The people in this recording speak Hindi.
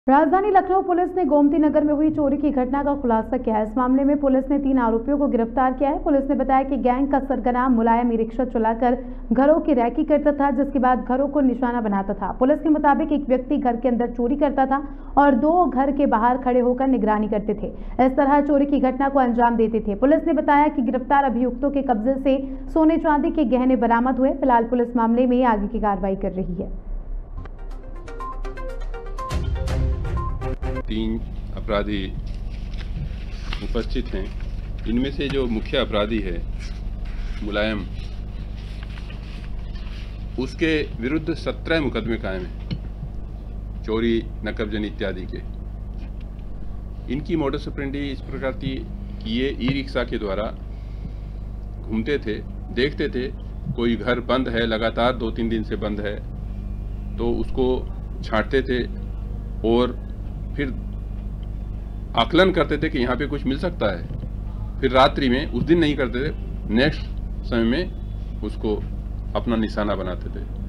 राजधानी लखनऊ पुलिस ने गोमती नगर में हुई चोरी की घटना का खुलासा किया है। इस मामले में पुलिस ने 3 आरोपियों को गिरफ्तार किया है। पुलिस ने बताया कि गैंग का सरगना मुलायम ई-रिक्शा चलाकर घरों की रैकी करता था, जिसके बाद घरों को निशाना बनाता था। पुलिस के मुताबिक एक व्यक्ति घर के अंदर चोरी करता था और 2 घर के बाहर खड़े होकर निगरानी करते थे। इस तरह चोरी की घटना को अंजाम देते थे। पुलिस ने बताया कि गिरफ्तार अभियुक्तों के कब्जे से सोने चांदी के गहने बरामद हुए। फिलहाल पुलिस मामले में आगे की कार्रवाई कर रही है। 3 अपराधी उपस्थित हैं। इनमें से जो मुख्य अपराधी है मुलायम, उसके विरुद्ध 17 मुकदमे कायम हैं, चोरी, नकबजनी इत्यादि के। इनकी मोडस ऑपरेंडी इस प्रकार थी कि ये ई-रिक्शा के द्वारा घूमते थे, देखते थे कोई घर बंद है, लगातार 2-3 दिन से बंद है, तो उसको छांटते थे और फिर आकलन करते थे कि यहाँ पे कुछ मिल सकता है। फिर रात्रि में, उस दिन नहीं करते थे, नेक्स्ट समय में उसको अपना निशाना बनाते थे।